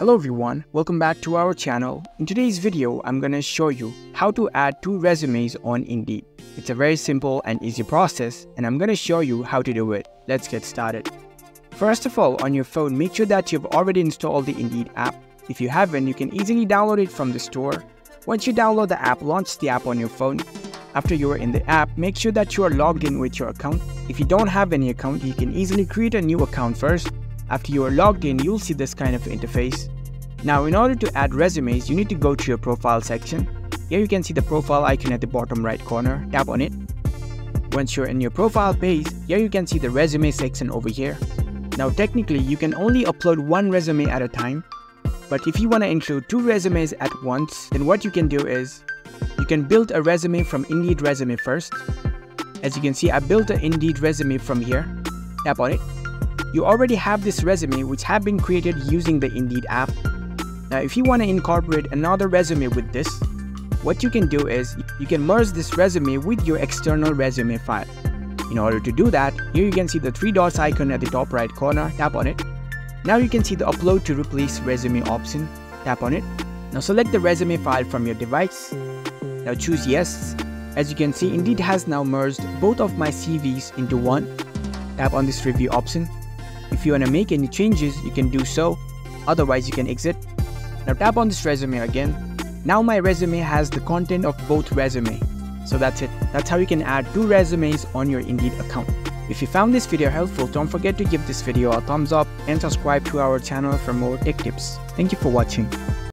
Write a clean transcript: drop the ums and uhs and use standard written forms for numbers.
Hello everyone, welcome back to our channel. In today's video, I'm gonna show you how to add 2 resumes on Indeed. It's a very simple and easy process and I'm gonna show you how to do it. Let's get started. First of all, on your phone, make sure that you've already installed the Indeed app. If you haven't, you can easily download it from the store. Once you download the app, launch the app on your phone. After you are in the app, make sure that you are logged in with your account. If you don't have any account, you can easily create a new account first. After you are logged in, you'll see this kind of interface. Now, in order to add resumes, you need to go to your profile section. Here you can see the profile icon at the bottom right corner. Tap on it. Once you're in your profile page, here you can see the resume section over here. Now, technically, you can only upload 1 resume at a time. But if you want to include 2 resumes at once, then what you can do is, you can build a resume from Indeed resume first. As you can see, I built an Indeed resume from here. Tap on it. You already have this resume which have been created using the Indeed app. Now, if you want to incorporate another resume with this, what you can do is, you can merge this resume with your external resume file. In order to do that, here you can see the 3 dots icon at the top right corner. Tap on it. Now you can see the upload to replace resume option. Tap on it. Now select the resume file from your device. Now choose yes. As you can see, Indeed has now merged both of my CVs into one. Tap on this review option. If you want to make any changes, you can do so. Otherwise, you can exit. Now tap on this resume again. Now my resume has the content of both resumes. So that's it. That's how you can add 2 resumes on your Indeed account. If you found this video helpful, don't forget to give this video a thumbs up and subscribe to our channel for more tech tips. Thank you for watching.